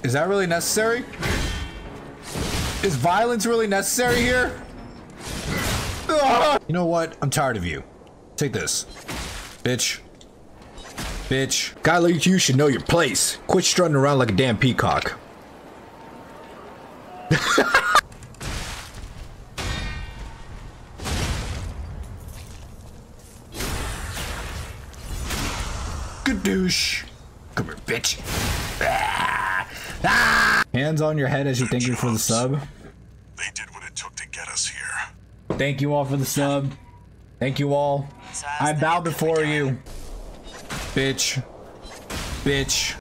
Is that really necessary? Is violence really necessary here? Ugh! You know what? I'm tired of you. Take this. Bitch. Bitch. Guy like you should know your place. Quit strutting around like a damn peacock. Gadoosh. Come here, bitch. Ah! Ah! Hands on your head as you thank you for the sub. They did what it took to get us here. Thank you all for the sub. Thank you all. I bow before you. Bitch. Bitch.